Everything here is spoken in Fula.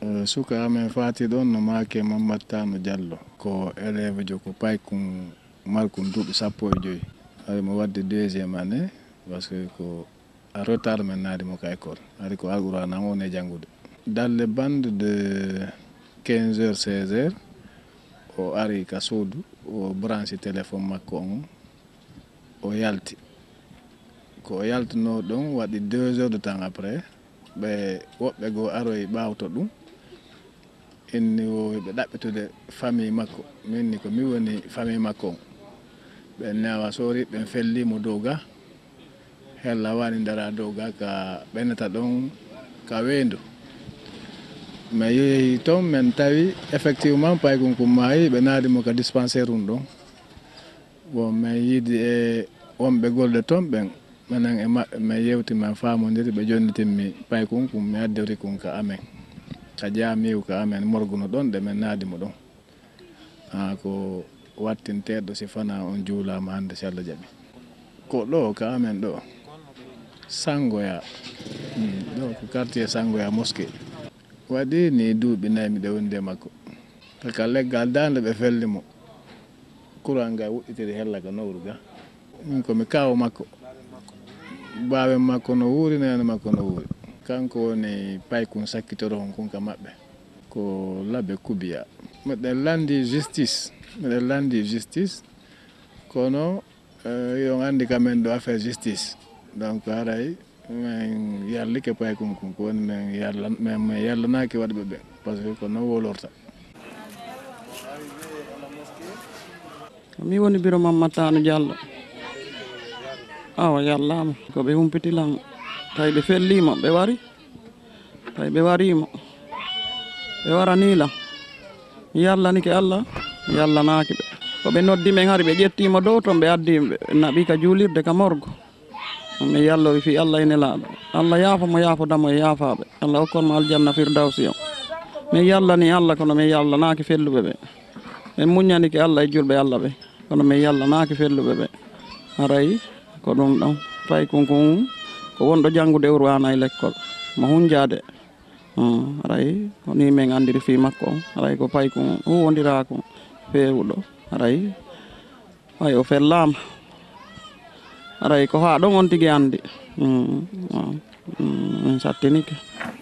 suka amen fati ɗon no make Mammatano Diallo ko élève jo ko paykum markum duuɓi 15 ari mo wadde deuxiéme année parce que ko a retard men naadimo ka école ari ko alqurana on e janngude dans les bandes de 15h 16h o ari ka suudu o branché téléphone makko on o yalti ko o yaltino ɗon waɗi 2 heures de temps après ɓe woɓɓe goo aroye ɓaawto ɗum inni o ɓe ɗaɓɓitude famille makko minni ko mi woni famille makko on ɓe newa sori ɓen fellimo dow ga hella wani dara dow ga ka ɓenata ɗon ka weyndu mais yehi toon min tawi effectivement paykum kum maayi ɓe naadimo ka dispensaire um ɗon bon min yiidi e wonɓe golde toon ɓen minen e maɓɓe min yewti min famodiri ɓe jonnitinmi paykum kum mi addori kum ka amen ka jamiw ka amen morguno ɗon ɗe min naadimo ɗon ko wattinteɗo si fana on juulama hande si Allah jaaɓi ko ɗo ka amen ɗo Sangoya ɗo ko quartier Sangoya mosquée waɗi ni duuɓi 4 miɗe wondi e makko taka leggal dande ɓe fellimo courant nga wuɗɗitiri hella ka nowru ga min komi kawo makko bawen makko no wuuri nene makko no wuuri kanko woni paykum sakkitoro hon kun ka maɓɓe ko Labe Kubiya miɗen landi justice kono yon andi kamen ɗo affaire justice donc haray min yallike paykum kum ko woni min yallanaki waɗɓe ɓe par ce que ko non wolorta mi woni biro Mammatano Diallo awa yallama ko ɓe humpitilan tawi ɓe fellima ɓe wari tawi ɓe warima ɓe waranilam mi yallanike Allah mi yallanaki ɓe ko ɓe noddi men hari ɓe ƴettima dow toon ɓe addi ɓe naɓi ka juulirde ka morgo mi yallori fi Allah e nelaɗo Allah yaafo mo yaafodamo e yaafaɓe Allah hokkonmo aljanna firdawsi on min yallani Allah kono min yallanaki felluɓe ɓe min muñanike Allah e julɓe Allah ɓe kono min yallanaki felluɓe ɓe haray ko ɗum ɗon paykum kum ko wonɗo janngude urwana e l'école mo hunjade haray ko ni min andiri fi makko on haray ko paykum huwodirakum fewuɗo haray hay o fellama haray ko ha ɗon on tigui andi min sattinike